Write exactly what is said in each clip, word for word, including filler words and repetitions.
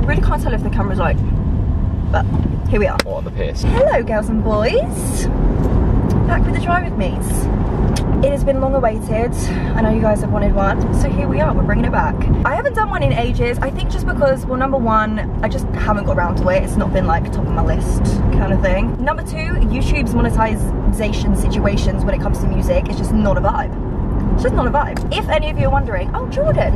really can't tell if the camera's like, but here we are. What, on the piss? Hello girls and boys. Back with the Drive With Me's. It has been long awaited. I know you guys have wanted one, so here we are, we're bringing it back. I haven't done one in ages, I think just because, well, number one, I just haven't got around to it. It's not been like top of my list kind of thing. Number two, YouTube's monetization situations when it comes to music is just not a vibe. It's just not a vibe. If any of you are wondering, oh Jordan,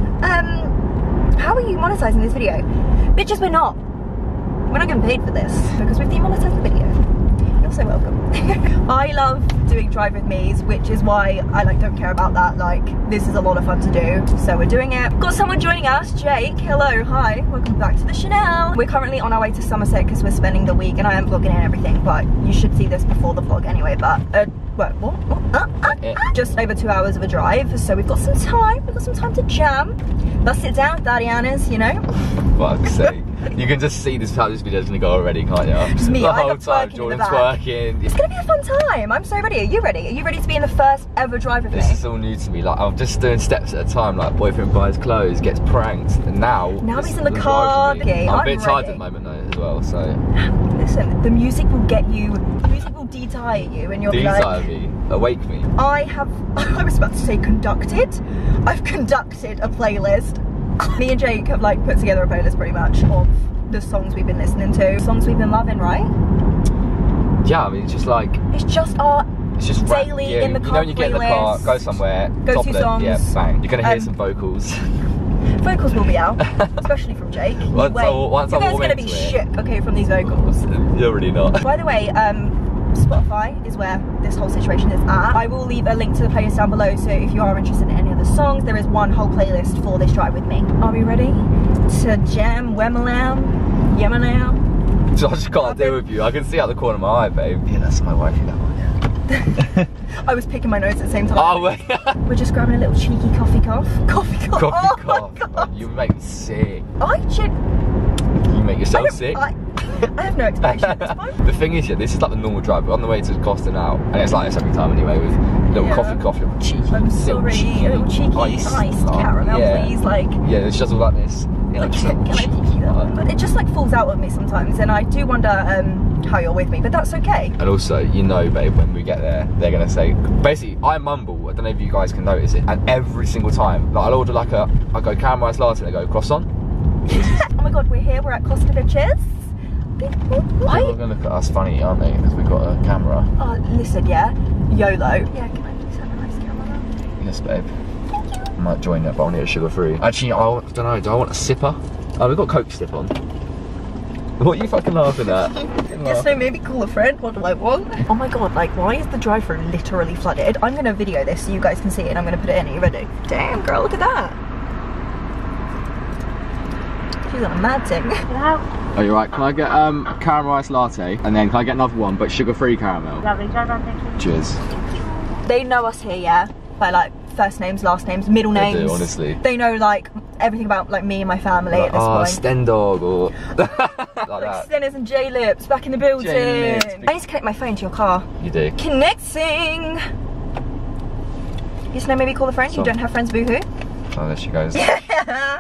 um, how are you monetizing this video? Bitches, we're not. We're not getting paid for this because we've demonetized the video. You're so welcome. I love doing Drive With Me's, which is why I like don't care about that. Like, this is a lot of fun to do, so we're doing it. Got someone joining us, Jake. Hello, hi, welcome back to the Chanel. We're currently on our way to Somerset because we're spending the week, and I am vlogging and everything, but you should see this before the vlog anyway. But uh, what? What? what? Uh, uh, uh. Just over two hours of a drive, so we've got some time. We've got some time to jam. Bust it down, Tatiana's, you know. Fuck's sake. You can just see this how this video's gonna go already, can't you? Just me, the I whole love time, twerking Jordan's in the back. twerking. It's gonna be a fun time. I'm so ready. Are you ready? Are you ready to be in the first ever Drive With Me? This is all new to me. Like, I'm just doing steps at a time. Like, boyfriend buys clothes, gets pranked, and now. Now this he's is in the car. Drive With Me. Okay, I'm a I'm bit tired ready. at the moment though, as well. So. Listen, the music will get you. The music will de-tire you, and you'll be like. De-tire me, awake me. I have. I was about to say conducted. I've conducted a playlist. Me and Jake have like put together a playlist pretty much of the songs we've been listening to, songs we've been loving, right? Yeah, I mean, it's just like. It's just our. It's just daily yeah, in the you car. know when you get in the car, go somewhere, Go top to of it, songs. yeah, bang. You're gonna hear Um, some vocals. Vocals will be out, especially from Jake. You Once wait. I- once you I guys are warm gonna be into it. shook, okay, from these vocals. You're really not. By the way, um, Spotify is where this whole situation is at. I will leave a link to the playlist down below, so if you are interested in any of the songs, there is one whole playlist for this Drive With Me. Are we ready to jam, wemalam, yemanam? So I just can't deal with you. I can see out the corner of my eye, babe. Yeah, that's my wifey, that one, yeah. I was picking my nose at the same time. Oh, wait. We're just grabbing a little cheeky coffee cough. Coffee cough. Coffee oh cough. My God. You make me sick. I should. You make I, yourself don't- sick. I, I have no explanation at this point. The thing is, yeah, this is like the normal drive. We're on the way to Costa now, and it's like this every time anyway, with little Yeah. coffee, coffee, little cheeky, I'm little sorry, cheeky, a little cheeky ice, iced like, caramel, yeah. please. Like, Yeah, it's just all like this. You know, like just can, like, can I pick you up? But it just like falls out of me sometimes, and I do wonder um, how you're with me, but that's okay. And also, you know, babe, when we get there, they're gonna say, basically, I mumble. I don't know if you guys can notice it, and every single time, like I'll order like a, I go caramelised latte, and I go croissant. Oh my God, we're here. We're at Costa Bitches. People are gonna look at us funny, aren't they? Because we've got a camera. Oh, listen, yeah, YOLO. Yeah, can I please have a nice camera? Yes, babe. I might join it, but I'll need a sugar free. Actually, I don't know. Do I want a sipper? Oh, we've got Coke sip on. What are you fucking laughing at? Yes, no, maybe call a friend. What do I want? Oh my God, like, why is the drive-thru literally flooded? I'm gonna video this so you guys can see it, and I'm gonna put it in. Are you ready? Damn, girl, look at that. She's on a mad thing. Oh, you're right. Can I get um, a caramelised latte, and then can I get another one, but sugar-free caramel? Lovely, drive on, thank you. Cheers. They know us here, yeah, by like first names, last names, middle They names. do, honestly. They know like everything about like me and my family Like, at this oh, point. Stendog, or like Like that. Stenners and J-Lips back in the building. J-Lips. I need to connect my phone to your car. You do. Connecting. Yes, no, maybe call a friend. So- You don't have friends, boohoo. Oh, there she goes. Yeah.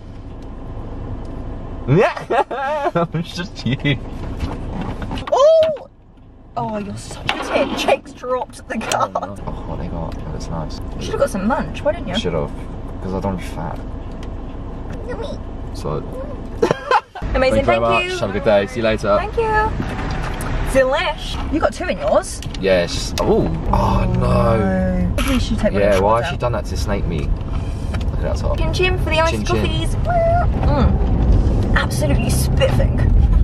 It's just you. Oh! Oh, you're such a tit. Jake's dropped the car. Oh, no. Oh, what they got? Oh, that's nice. You should have got some munch. Why didn't you? Should have, because I don't want to be fat. So. Amazing. Thank you very Thank much. you. Have a good day. See you later. Thank you. Delish. You got two in yours. Yes. Oh. Oh no. At least you take one of Yeah. the Why ones has she out. done that to snake me? Look at that top. Chin chin for the iced Chin chin. coffees. Mm. Absolutely spiffing.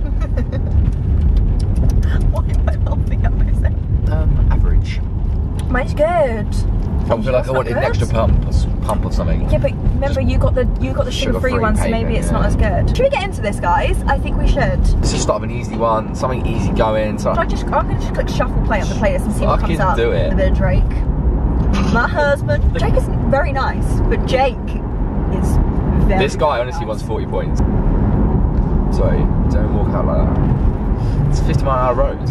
Why am I laughing at myself? Um, average. Mine's good. I feel like I wanted an extra pump, or pump or something. Yeah, but remember you got the you got the sugar-free Sugar-free one, so maybe pavement, it's yeah. not as good. Should we get into this, guys? I think we should. Let's just start with an easy one, something easy going. So Should I just, I'm gonna just click shuffle play on the playlist and see what Fucking comes up. do it. A bit of Drake. My husband. Drake is very nice, but Jake is very this guy very honestly nice. wants forty points. Sorry, don't walk out like that. It's a fifty mile an hour road.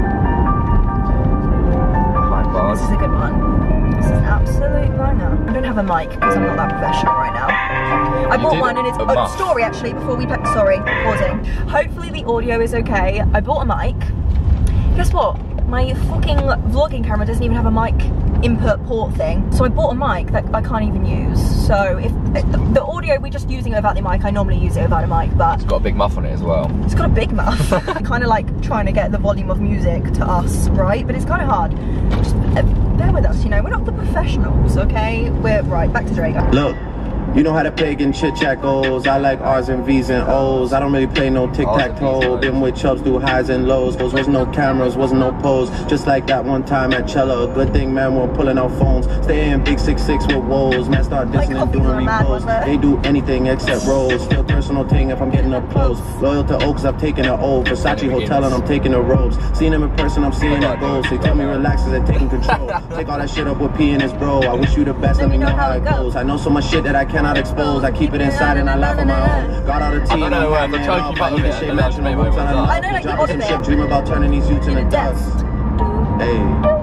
Behind bars. This is a good one. This is an absolute banger. I don't have a mic because I'm not that professional right now. I You bought did one and it's a oh, muff. story actually before we put sorry, pausing. Hopefully the audio is okay. I bought a mic. Guess what? My fucking vlogging camera doesn't even have a mic input port thing. So I bought a mic that I can't even use. So if the audio, we're just using it without the mic. I normally use it without a mic, but It's got a big muff on it as well. it's got a big mouth. Kind of like trying to get the volume of music to us, right? But it's kind of hard. Just uh, bear with us, you know. We're not the professionals, okay? We're right. Back to Drake. Look, you know how the pagan chit chat goes. I like R's and V's and O's. I don't really play no tic tac toe. Been with chubs through highs and lows. There was no cameras, wasn't no pose. Just like that one time at Cello. Good thing, man, we're pulling out phones. Stay in big six six with woes. Man, start dissing and doing repos. They do anything except rolls. Still personal thing if I'm getting up close. Loyal to Oaks, I've taken an O. Versace Hotel and I'm taking the robes. Seeing them in person, I'm seeing the goals. They tell me relax as they're taking control. Take all that shit up with P and his bro. I wish you the best, let me know how it goes. I know so much shit that I cannot expose. I keep it inside and I laugh on my own. Got all the tea and I'm I'm trying to keep up with it. shit matching my books on the I know, like, the odd some bit. shit, dream about turning these youths into dust. Hey.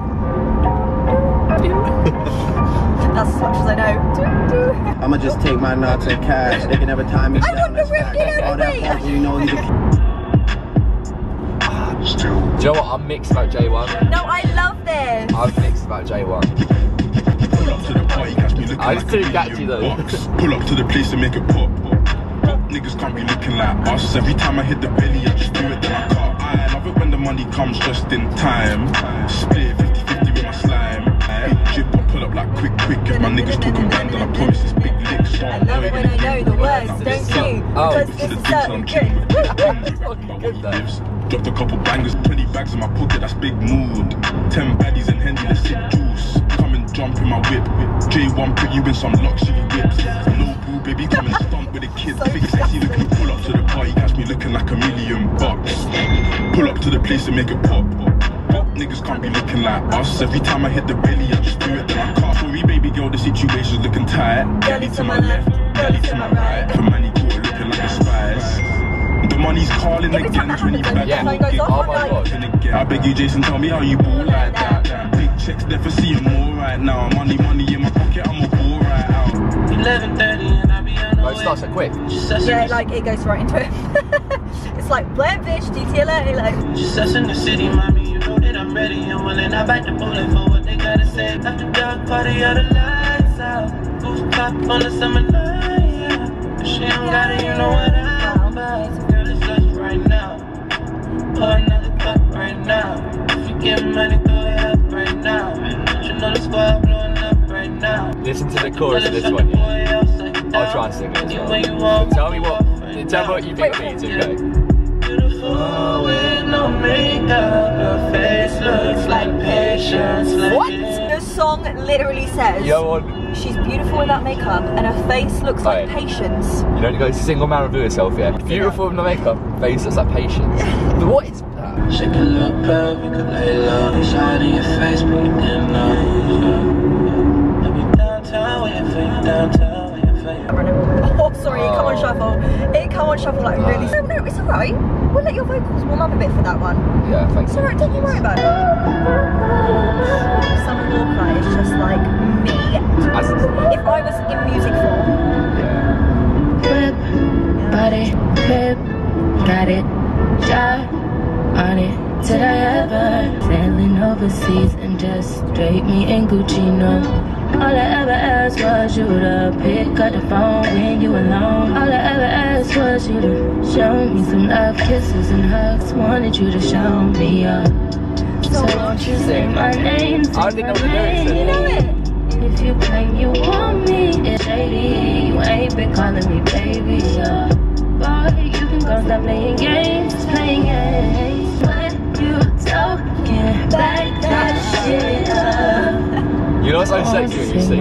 That's as much as I know. I'ma just take my knots and cash. They can never tie me I down. want the That's fact. Ricky All that Henry. fuck, you know he's a Do you know what? I'm mixed about J one. No, I love this. I'm mixed about J one. Pull up to the party, catch me looking I like was too a catchy million though. bucks. Pull up to the place and make it pop. Pop niggas can't be looking like us. Every time I hit the belly, I just do it, then I can't. I love it when the money comes just in time. Split fifty fifty with my slime. Big drip, I pull up like quick, quick. If my niggas talking bang, then I promise it's big licks. I love it when I know the words, don't you? Oh. Because this is certain trick. Fucking good though. Dropped a couple bangers, twenty bags in my pocket, that's big mood. Ten baddies and Henny, let's sip juice. Come and jump in my whip. J one put you in some luxury whips. No boo, baby, come and stunt with the kids. Big sexy looking, pull up to the party, catch me looking like a million bucks. Pull up to the place and make it pop. Pop niggas can't be looking like us. Every time I hit the belly, I just do it, then I can't. Sorry, baby girl, the situation's looking tight. Belly to my left, belly to my right. For money, cool, looking like a spice. The money's calling Every time again, that twenty happens, bags. the phone goes off, Oh I'm my like, god. I beg you, Jason, tell me how you ball like that. Big checks, never see them all right now. Money, money in my pocket, I'm a ball right out. eleven thirty and I be on the Oh, it starts so quick. yeah, like it goes right into it. It's like Blair Bitch, D T L A, like. Just us in the city, mommy. You know that I'm ready and willing. I bite the bullet for what they gotta say. After dark party, all the lights out. Goose top on the summer night, yeah. If she don't got it, you know what I'm about. Girl, it's us right now. Pour another cup right now. If you get money, throw it up right now. You know the squad blowing up right now. Listen to the chorus of this one. Yeah. I'll try and sing it as well. Tell me what. Tell me what you think of these, okay? Beautiful with no makeup, her face looks like patience. Like What? The song literally says Yo, on. she's beautiful without makeup and her face looks like Aye. patience. You don't go single man review yourself, yeah? Beautiful with no makeup, face looks like patience. But what is that? Shake a little bit, we could lay low. They shine in your face, but you didn't know. I'll be downtown, waiting for you downtown, waiting for you. Oh, sorry, it come on shuffle. It come on shuffle like really. No, no, it's alright. We'll let your vocals warm up a bit for that one. Yeah, thanks. It's alright, don't you worry about it. Summer Walker is just like me. As- If I was in music form, Yeah. Whip, body, whip, got it, shot on it. Did I ever sailing overseas and just drape me in Gucci? No. All I ever asked was you to pick up the phone when you alone. All I ever asked was you to show me some love, kisses and hugs. Wanted you to show me up. So won't you say my name? Say I didn't know my the lyrics. name. you know it. If you claim you want me, it's shady. You ain't been calling me baby, yeah. Boy, you can go stop playing games, playing games. When you talking back that shit up. You know what's so sexy when you sing,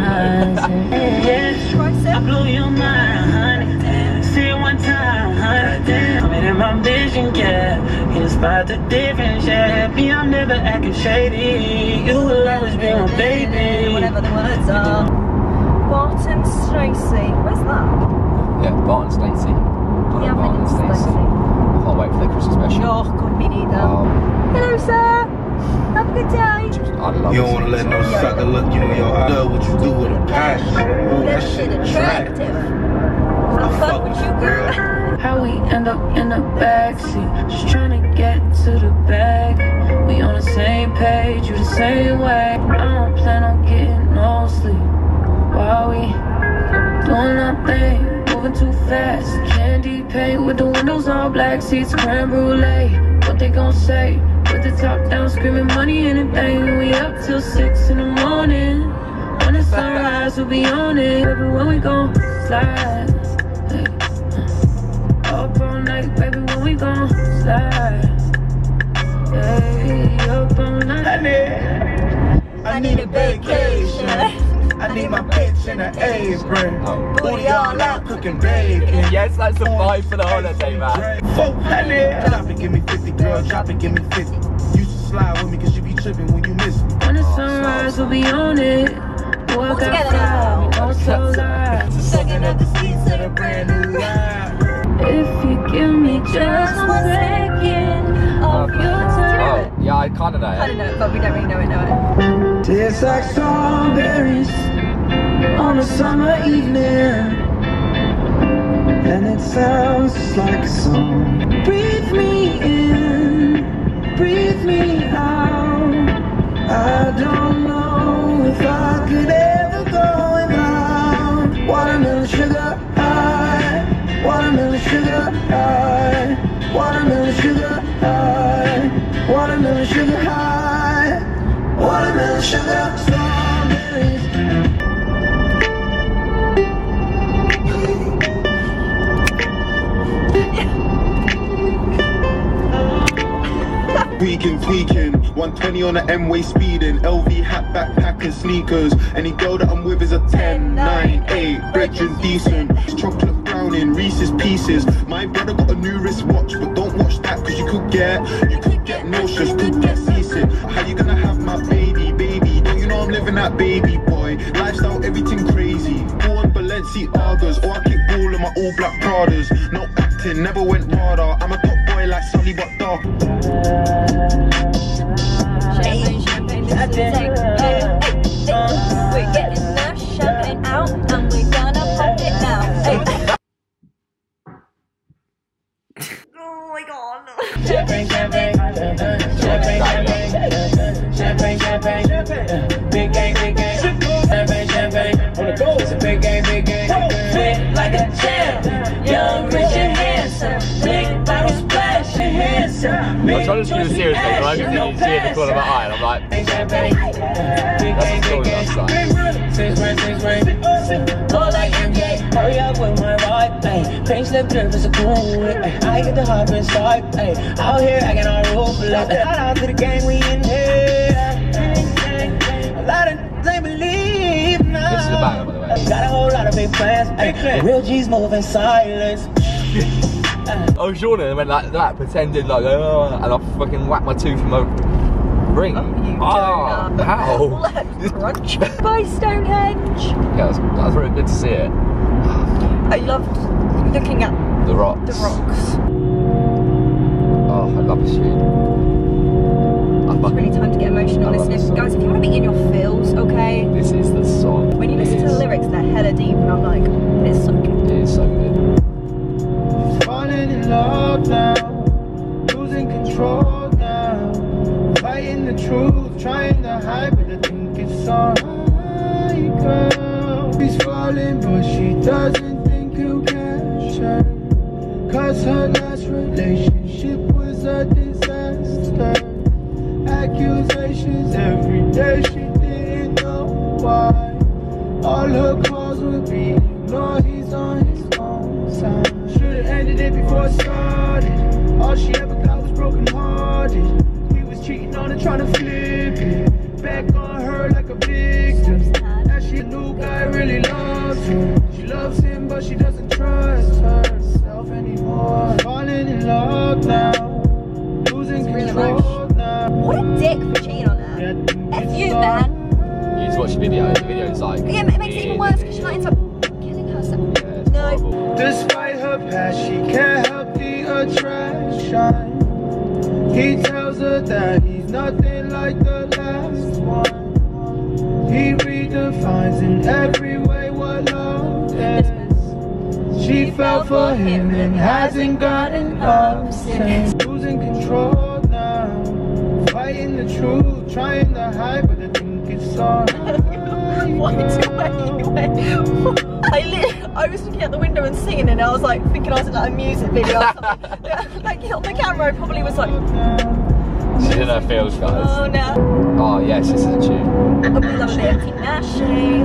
I blew your mind, honey. See it one time, honey. I'm in my vision, yeah. You spot the difference, yeah. Me, I'm never acting shady. You will always be my baby. Whatever the words are. Barton Stacey. Where's that? Yeah, Barton Stacey. Yeah, I'm Barton thinking Stacey. Stacey. Can't wait for their Christmas special. Oh, God, me neither. Um, Hello, sir. Have a good day. I love You this don't wanna let no song. sucker look you in your eye. Love what you do with a passion. Ooh, That shit attractive. have fun with you, girl. How we end up in the backseat, just trying to get to the bag. We on the same page, you the same way. I don't plan on getting no sleep while we doing our thing, moving too fast. Candy paint with the windows all black, seats creme brulee. What they gon' say? With the top down, screaming money, anything. We up till six in the morning. When the sunrise, we'll be on it. Baby, when we gon' slide, hey, uh, up all night, baby, when we gon' slide, hey, up all night. I need, I need a vacation. I need my bitch in an apron. Oh. Booty all out, cooking bacon. Yes, that's the vibe for the holiday, man. four hundred. Drop it, give me fifty, girl. Drop it, give me fifty. Used to slide with me cause you be tripping when you miss me. When the sunrise, we'll be on it. Boy, All together now. I'm so live. Sucking up the seats of a brand new ride. If you give me just one second of your time. Oh, yeah, I kind of know I it. don't know it, but we don't really know it, know it. Tastes like strawberries on a summer evening, and it sounds just like a song. Breathe me in, breathe me out. I don't know if I could ever go without watermelon sugar high, watermelon sugar high, watermelon sugar high, watermelon sugar high, watermelon sugar strawberries. Tweaking, tweaking, one twenty on the M-way speeding, L V hat, backpack and sneakers. Any girl that I'm with is a ten, nine, eight, brethren decent. Chocolate browning, Reese's Pieces. My brother got a new wristwatch, but don't watch that cause you could get, you could get nauseous, could get seasick. How you gonna have my baby, baby? Don't you know I'm living that baby boy? Lifestyle, everything crazy. Born Balenciagas, or I kick ball in my all black Pradas. No acting, never went radar. I'm a top boy like Sully but dark. Champagne, champagne, champagne, hey, hey, hey. We're getting the champagne out and we're gonna pop it now. Hey. Oh my god. Champagne, champagne, champagne, champagne, champagne, champagne, big game, big game, champagne, champagne, on the go. It's a big game, big game, fit like a champ, young, rich and handsome, big bottle splash and handsome. I'm trying to do it seriously, but I can see it in the corner of my eye, and I'm like, that's a story last time. Six rain, six rain, go like M J, hurry up with my ride, ayy, paint slip drip is a cool whip, I get the hop inside, ayy, out here I got all roof, shout out to the gang, we in here, a lot of they believe now. This is a banger, by the way. Got a whole lot of big plans, ayy, real G's move in silence. I was yawning and went like that, pretending like, oh, and I fucking whacked my tooth from my ring. Oh, you oh, donut. how? Let's crunch. Bye, Stonehenge. Yeah, that was, that was really good to see it. I loved looking at The rocks. the rocks. Oh, I love this shit. It's really time to get emotional. I love Listen, this if, song. guys, if you want to be in your feels, okay? This is the song. When you listen It to the is- lyrics, they're hella deep, and I'm like, it's so good. It is so good. Falling in love now, losing control now, fighting the truth, trying to hide, but I think it's alright, girl. She's falling, but she doesn't think you catch her, cause her last relationship was a disaster. Accusations every day, she didn't know why. All her calls were being ignored, he's on his own side. Should've ended it before it started. All she ever got was broken hearted. He was cheating on her, trying to flip it back on her like a victim. Now she a new guy, really loves her. She loves him, but she doesn't trust herself anymore. Falling in love now, losing control now. What a dick for cheating on her. F you, man. You need to watch the video. The video is like. Yeah, it makes it even worse because she might end up killing herself. Yeah, it's No. horrible. Despite her past, she can't help the attraction. He tells her that he's nothing like the last one. He redefines in every way what love is. She fell for him and hasn't gotten up since. Losing control now, fighting the truth, trying to hide, but I think it's alright. I lit I was looking out the window and singing, and I was like thinking I was in like a music video or something. Like on the camera, I probably was like. She's in her feels, guys. Oh no. Oh yes, this is a tune. I love a bit of Tinashe.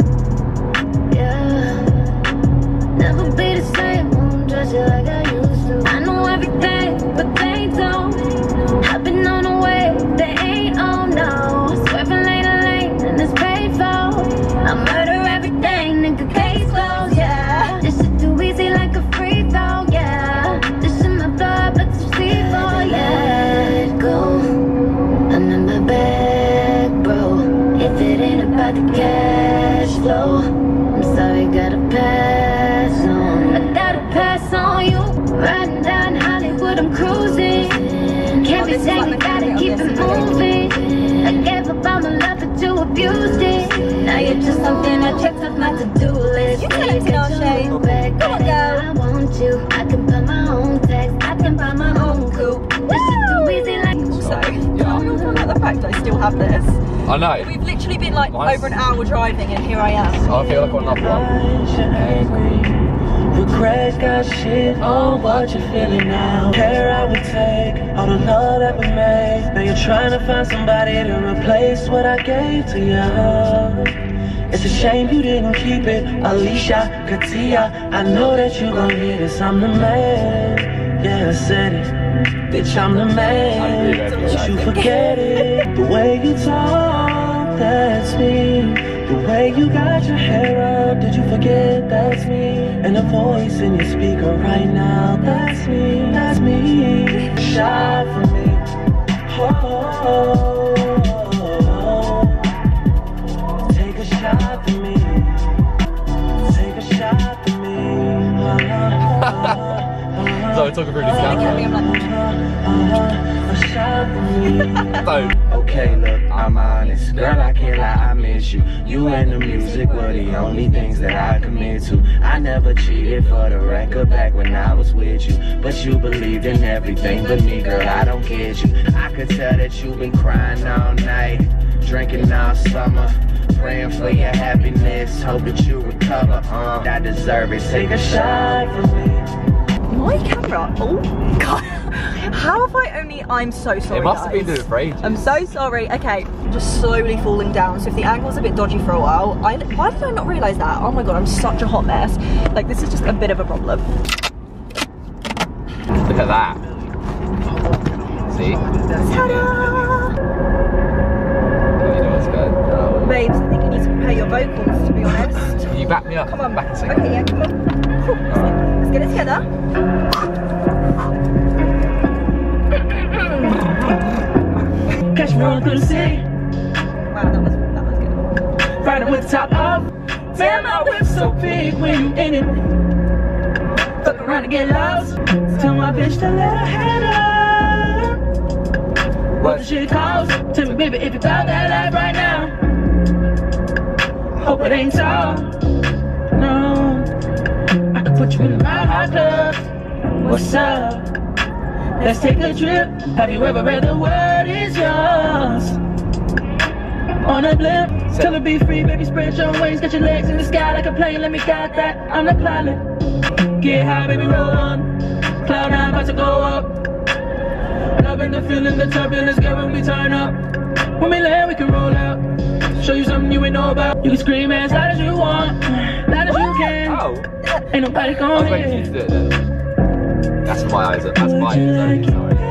Yeah, never be the same, won't trust you like I used to. I know everything, but they don't. I've been on the way, they ain't, oh no. Swerving lane to lane, and it's paid for. I murder everything, nigga, case closed, yeah. This shit too easy like a free throw, yeah. This in my blood, but it's evil, yeah. Let go, I'm in my bag, bro. If it ain't about the cash flow, I'm sorry, gotta pass on. I gotta pass on you. Riding down Hollywood, I'm cruising. Can't be saying you gotta keep it moving. I gave up all my love, but you abused it. Now you're just something I checked off my to-do list. You can let it on, Shay. Come on, girl. I want you. I can buy my own text. I can buy my own coupe. This shit too easy like. Also, can we all talk about the fact I still have this? I know. We've literally been like Nice. over an hour driving, and here I am. I feel like I've got another one. Regrets got shit on what you're feeling now. Care I would take, all the love that we made. Now you're trying to find somebody to replace what I gave to you. It's a shame you didn't keep it. Alicia, Katia, I know that you gon' hear this. I'm the man. Yeah, I said it. Bitch, I'm the man. Don't you forget it. The way you talk, that's me. The way you got your hair up, did you forget that's me? And the voice in your speaker right now, that's me, that's me. Shot for me. Oh, take a shot for me. Take a shot for me. So we're talking through the camera. A shot for me. Don't. Okay, look, I'm honest. Girl, I can't lie, I miss you. You and the music were the only things that I commit to. I never cheated for the record back when I was with you. But you believed in everything but me, girl, I don't get you. I could tell that you've been crying all night, drinking all summer, praying for your happiness, hope that you recover. Um, I deserve it, take a shot for me. My camera. Oh god. How have I only I'm so sorry. It must have guys. been doing it for ages. I'm so sorry. Okay, just slowly falling down. So if the angle's a bit dodgy for a while, I why did I not realise that? Oh my god, I'm such a hot mess. Like this is just a bit of a problem. Look at that. See? Ta-da! You know what's good. Oh. Babes, I think you need to prepare your vocals, to be honest. Can you back me up? Come on. Back and sing. Okay, yeah, come on. Let's get it together. Catch me rolling through the city. Wow, that was that was good. Riding with the top off. Man, my whip's so big when you in it. Fuck around and get lost. Tell my bitch to let her head up. What the shit costs? Tell me, baby, if you got that life right now. Hope it ain't tall. No, I can put you in my hot club. What's up? Let's take a trip. Have you ever read the word is yours? On a blimp, tell her be free, baby, spread your wings. Get your legs in the sky like a plane, let me guide that. I'm the pilot. Get high, baby, roll on. Cloud nine, about to go up. Loving the feeling, the turbulence, girl, when we turn up. When we land, we can roll out. Show you something you ain't know about. You can scream as loud as you want, loud as you can. Oh. Ain't nobody I was gonna waiting for you to hear. do it then. That's my eyes. That's my eyes.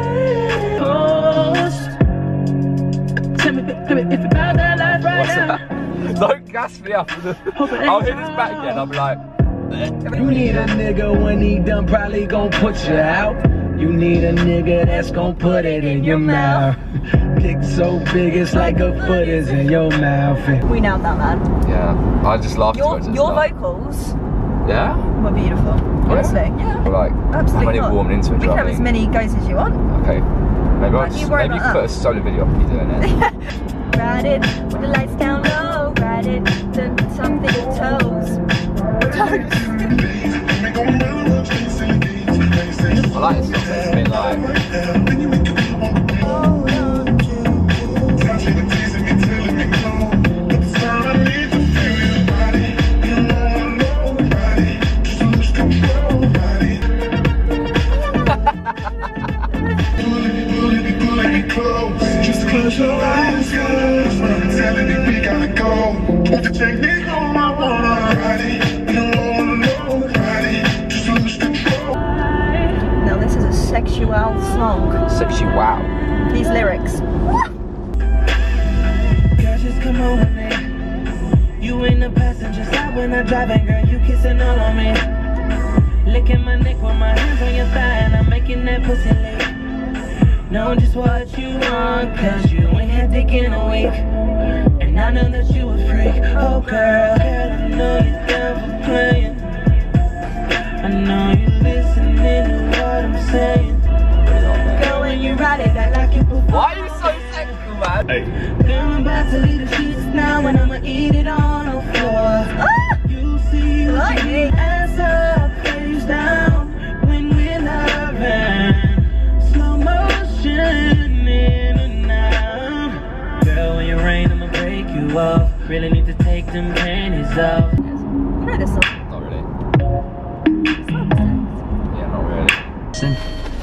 Ghost. Tell me, tell me if you got that life right What's now. that? Don't gas me up. I'll hit this back again. I'll be like. You need a nigga when he done probably gon' put you out. You need a nigga that's gon' put it in your mouth. Dick so big it's like a foot is in your mouth. We nailed that, man. Yeah. I just laughed. Your towards it, your so. vocals Yeah. were beautiful. Honestly, yeah. Like, Absolutely. I'm only not. warming into it. We do you can know have what as I mean? many goes as you want. Okay. Maybe I'll Don't you just, worry maybe you about could put that. a solo video of me doing it. Ride it with the lights down low. Ride it to something toes. Toes. nice. It's a bit like. Just close your eyes, cause I'm telling you we gotta go. Want to take me home, I wanna ride it. You don't wanna know, ride it. Just lose control. Now this is a sexual song. Sexy wow. These lyrics. Girl, just come over me. You in the passenger side when I'm driving, girl. You kissing all on me. Licking my neck with my hands on your thigh, and I'm making that pussy lick. Know just what you want, cause you ain't had dick in a week. And I know that you a freak. Oh girl, girl, I know you're down for playing. I know you listening to what I'm saying. Girl, when you ride it, I like it before. Why are you so sexual, man? Hey. Girl, I'm about to leave the sheets now, and I'ma eat it on the floor. Ah! You see you Like see it. ass up, face down, when we're loving. Slow motion in and out. Girl, when you rain, I'ma break you off. Really need to take them panties off. I know this song. Not really. Yeah, not really. Sing.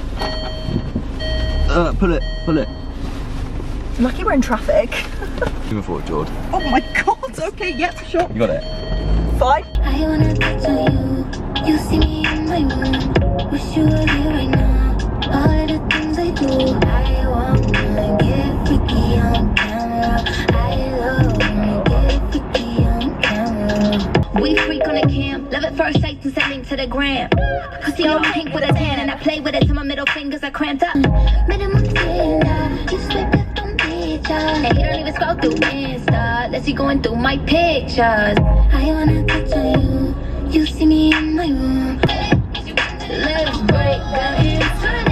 Uh, pull it, pull it. Lucky we're in traffic. Moving forward, Jord. Oh my god, okay, yep, sure. You got it. Fine. I wanna touch on you. You see me in my room. Wish you were here right now. All of the things I do, I wanna get freaky on camera. I love when we get freaky on camera. We freak on the cam, love at first sight and sending to the gram. Pussy all pink with a tan, and I play with it till my middle fingers are cramped up. Minimum standard, you swipe left on pictures, and you don't even scroll through Insta, unless you going through my pictures. I wanna touch on you, you see me in my room. Let's break down inside.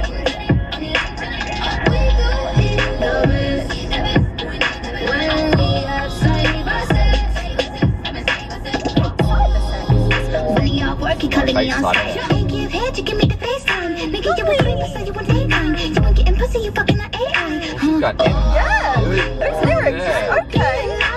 FaceTime. Ain't give head, you give me the FaceTime. Nigga, you was free, so you want take time. You want getting pussy, you fucking like A I. Huh? Got it. Yeah, those lyrics. Yeah. Okay.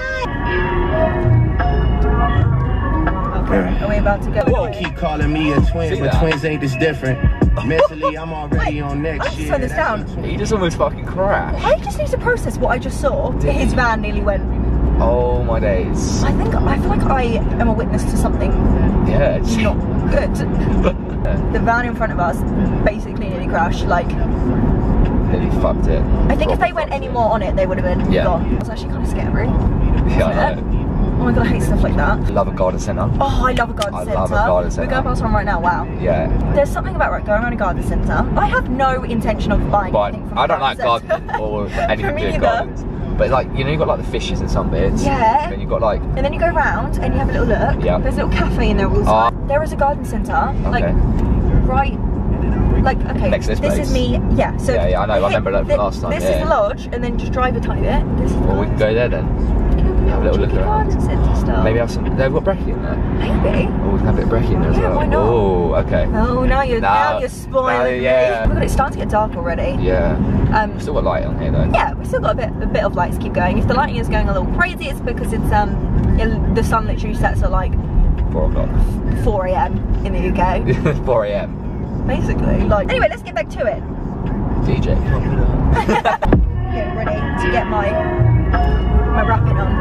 Okay, are we about to go? You keep calling me a twin, See but that? twins ain't this different. Mentally, I'm already on next I'll year. slow this That's down. He just almost fucking crashed. I just need to process what I just saw. His van nearly went. Oh my days. I think I feel like I am a witness to something Yeah. not good. The van in front of us basically nearly crashed. Like, Nearly fucked it. I think if they went any more on it, they would have been Yeah. gone. It was actually kind of scary. Yeah, I know. Oh my god, I hate stuff like that. Love a garden centre. Oh, I love a garden I centre. love a garden centre. We're going past one right now. Wow. Yeah. There's something about going around a garden centre. I have no intention of buying But anything from I a don't like garden gardening centre. or For anything me to do with either. gardens. But like, you know, you've got like the fishes in some bits. Yeah. Then you've got like, And then you go round and you have a little look. Yeah. There's a little cafe in there also. Ah. There is a garden centre. Like, Okay. right. Like, okay. Next to this this place. is me. Yeah. So. Yeah, yeah, I know, I remember that thi- last time, This yeah. is the lodge, and then just drive a tiny bit. This is the well, we can go there then. Have a little look around. Garden centre stuff. Maybe have some, they've got brekkie in there. Maybe. Oh, we can have a bit of brekkie in there as Yeah, well. why not? Oh, okay. Oh, now you're now, Now- you're spoiling now, yeah. me. Look at it, it's starting to get dark already. Yeah. Um, Still got light on here though. yeah, we've still got a bit a bit of lights to keep going. If the lighting is going a little crazy, it's because it's um it, the sun literally sets at like Four o'clock. four A M in the U K, four A M. basically. Like, anyway, let's get back to it. D J. Get ready to get my my rapping on.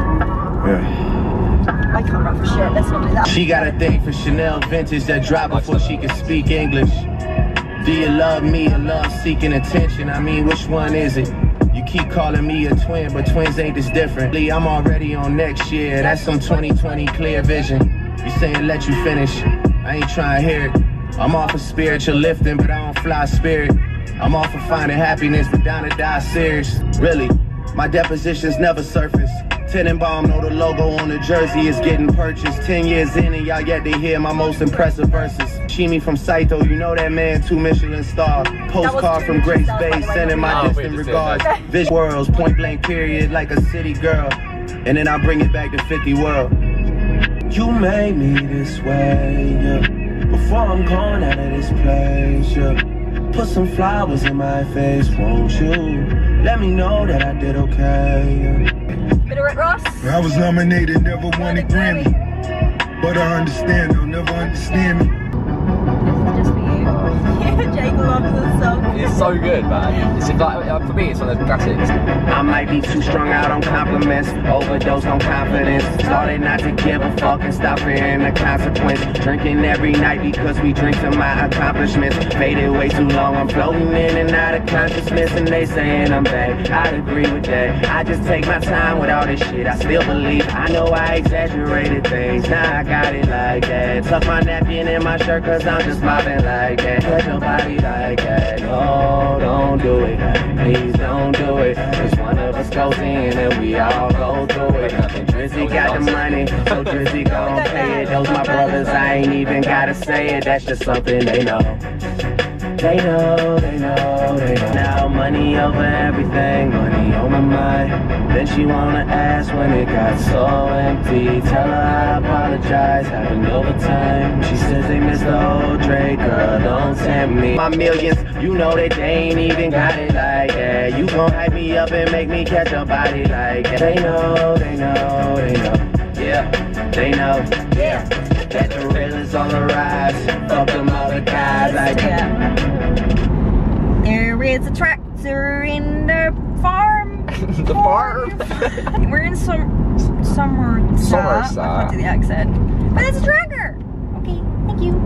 I can't rap for shit. Let's not do that. She got a thing for Chanel vintage that dropped before she could speak English. Do you love me or love seeking attention? I mean, which one is it? You keep calling me a twin, but twins ain't this different. I'm already on next year. That's some twenty twenty clear vision. You saying let you finish? I ain't trying to hear it. I'm off of spiritual lifting, but I don't fly spirit. I'm off of finding happiness, but down to die serious. Really, my depositions never surface. Tenenbaum know the logo on the jersey is getting purchased. Ten years in and y'all yet to hear my most impressive verses. Chimi from Saito, you know that man, two Michelin star. Postcard from Grace Bay, sending my Oh, distant wait, just regards. did Vision worlds, point blank period, like a city girl. And then I bring it back to fifty world. You made me this way, yeah. before I'm gone out of this place, yeah. Put some flowers in my face, won't you? Let me know that I did okay, yeah. Bit of Rick Ross. I was nominated, never won a Grammy. But I understand, they'll never understand me. Just for you. Jake loves this song. It's so good, man. It's like, for me, it's one of the classics. I might be too strung out on compliments, overdosed on confidence. Started not to give a fuck and stop fearing the consequence. Drinking every night because we drink to my accomplishments. Faded way too long, I'm floating in and out of consciousness. And they saying I'm bad, I'd agree with that. I just take my time with all this shit, I still believe. I know I exaggerated things, now I got it like that. Tuck my napkin in my shirt cause I'm just mobbing like that. Touch your body like that, no, don't do it. Please don't do it. Cause one of us goes in and we all go through it. And Drizzy got the money, so Drizzy gon' pay it. Those my brothers, I ain't even gotta say it. That's just something they know. They know, they know, they know. Now money over everything, money on my mind. Then she wanna ask when it got so empty. Tell her I apologize, happened over time. She says they miss the old Drake, girl, don't tempt me. My millions, you know that they ain't even got it like that. You gon' hype me up and make me catch a body like that. They know, they know, they know. Yeah, they know. Yeah. That the real is on the rise. Fuck them other guys like yeah. There is a tractor in the farm. The farm? We're in some Somerset. Somerset. I can't do the accent. But it's a tractor. Okay, thank you.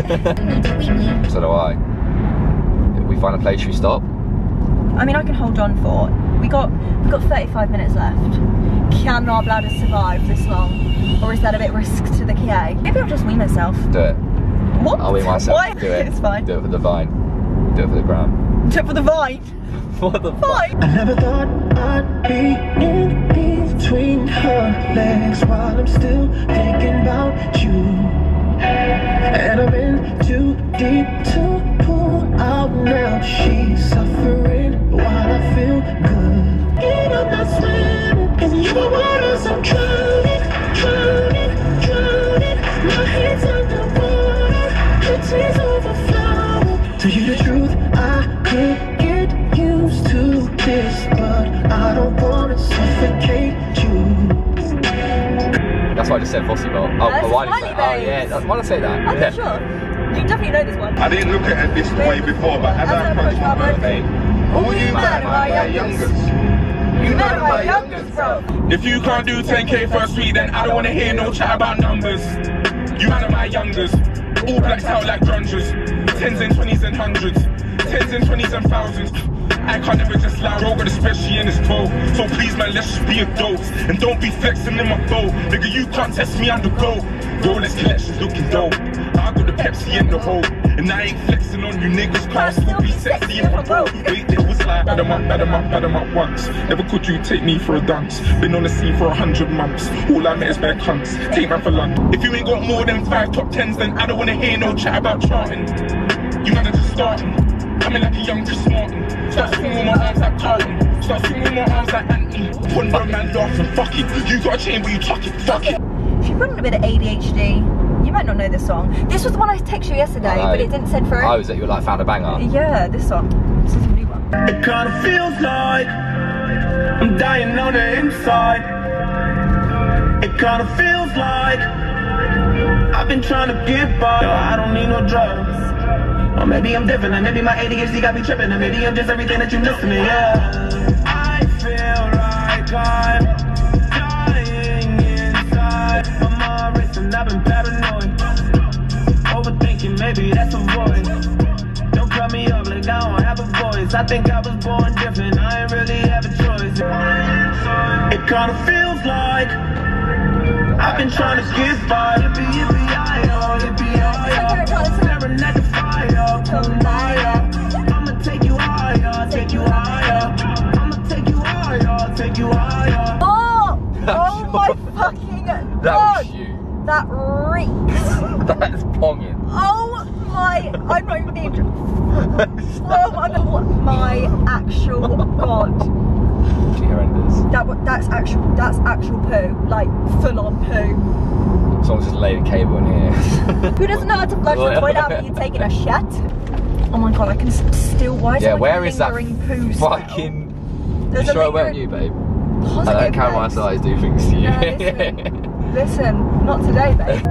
Bye. So do I. If we find a place, should we stop? I mean, I can hold on for. We got we got thirty-five minutes left. Can our bladder survive this long? Or is that a bit risk to the K? Maybe I'll just wee myself. Do it. What? I'll wee myself. Why? Do it. It's fine. Do it for the vine. Do it for the gram. Do it for the vine. What the Vine? I never thought I'd be in between her legs while I'm still thinking about you. And I'm in too deep to pull out now. She's suffering while I feel good. And I'm not swimming in your waters, I'm drowning, drowning, drowning. My head's underwater, the tears overflowing. Tell you the truth, I can't get used to this, but I don't wanna suffocate you. That's why I just said Fossy Bot. Oh, That's oh, why did funny, you say? Oh, babes. yeah. Why did I say that? I'm Yeah. not sure. You definitely know this one. I didn't look at it this way before, but as I approached my birthday, all you man are my youngest. You man are my youngest, bro. If you can't do ten K first week, then I don't wanna hear no chat about numbers. You man are my youngest. All blacked out like grungers. Tens and twenties and hundreds. Tens and twenties and thousands. I can't never just lie, roll, got especially in his toe. So please man, let's just be adults. And don't be flexing in my bow. Nigga, you can't test me, I'm the goal. Rolex collection's looking dope. I got the Pepsi in the hole. And I ain't flexing on you niggas, can't still be sexy in my boat. Wait, there was like, add 'em up, add 'em up, add 'em up once. Never could you take me for a dance. Been on the scene for a hundred months. All I met is bare cunts. Take man for lunch. If you ain't got more than five top tens, then I don't wanna hear no chat about charting. You man are just starting. Coming like a young Chris Martin. Start swinging with my arms like Carlton. Start swinging with my arms like Anthony. One run man laughing, fuck it. You got a chain but you tuck it, fuck it. If you've got a bit of A D H D, you might not know this song. This was the one I texted you yesterday, but it didn't send through. Oh, is it you like found a banger? Yeah, this song. This is a new one. It kinda feels like I'm dying on the inside. It kinda feels like I've been trying to get by. No, I don't need no drugs. Or maybe I'm different, and maybe my A D H D got me tripping, and maybe I'm just everything that you miss me, yeah. I feel like I'm dying inside. I'm all racing, I've been paranoid. Overthinking, maybe that's a voice. Don't cut me up like I don't have a voice. I think I was born different, I ain't really have a choice. It kinda feels like I've been trying to get by. Yippee, yippee, I-oh, yippee, I-oh. Staring at the fire, pulling fire. I'ma take you higher, take you higher. I'ma take you higher, take you higher. Oh! Oh my fucking god! That was you. That reeks. That's ponging. Oh my! I'm not even being. Oh my god! My actual god! She horrendous. That that's actual. That's actual poo. Like full on poo. Someone's just laid a cable in here. Who doesn't know how to flush the toilet after you've taken a shit? Oh my god, I can s- still. Why is Yeah, there like where a is that lingering poo smell? fucking... There's You a sure it weren't lingering- you, babe? Positive, I know Caroline's babes. eyes do things to you. No, listen, listen, not today, babe.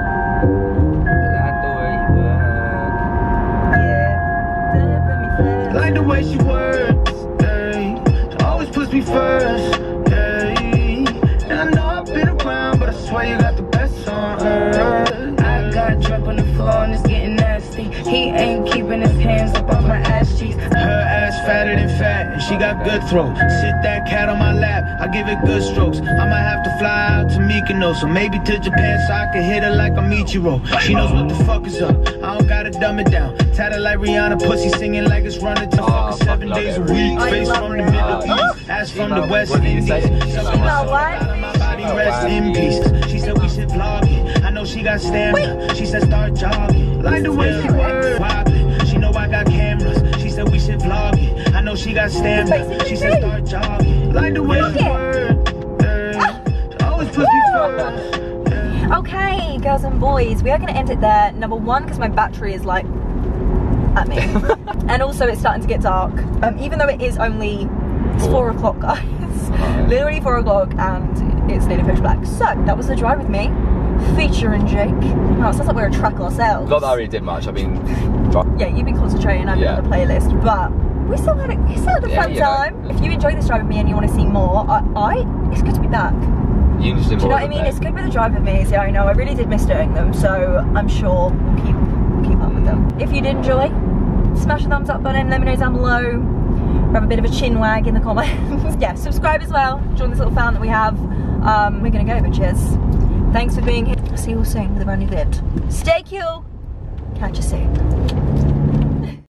Yeah. Like the way she works, ayy. She always puts me first, ayy. And I know I've been around, but I swear you got the best on earth. I got drunk on the floor and it's getting nasty. He ain't keeping his hands up on my ass cheeks. Her ass fatter than fat, and she got good throat. Sit that cat on my lap, I give it good strokes. I might have to fly out to Mykonos, or maybe to Japan so I can hit her like a Michiro. She knows what the fuck is up, I don't gotta dumb it down. Tatted like Rihanna, pussy singing like it's running to Oh, fucking fuck, seven love days it. a week. I Face love from the Rihanna. Middle East, ass from the What West did you Indies. say? She know what? my body rest in peace. She said we should vlog it. I know she got stamina. She said start jogging. Like the way she works. Poppin'. She know I got cameras. She said we should vlog it. I know she got stamina. She said start jogging. Like the way she works. She always puts me first. Okay, girls and boys, we are going to end it there. Number one, because my battery is like at me, and also it's starting to get dark. Um, even though it is only it's four o'clock, guys, literally four o'clock, and it's nearly pitch black. So that was the drive with me, featuring Jake. Oh, it sounds like we're a track ourselves. Not that I really did much. I mean, Yeah, you've been concentrating on Yeah. the playlist, but we still had a, we still had a Yeah, fun you know. time. If you enjoyed this drive with me and you want to see more, I, I it's good to be back. you just did Do you know more what I than mean? that. It's good with the drive with me. So I know I really did miss doing them. So I'm sure we'll keep keep up with them. If you did enjoy, smash the thumbs up button. Let me know down below. Have a bit of a chin wag in the comments. Yeah, subscribe as well. Join this little fan that we have. Um, we're gonna go, bitches. Thanks for being here. See you all soon with a brand new vid. Stay cool. Catch you soon.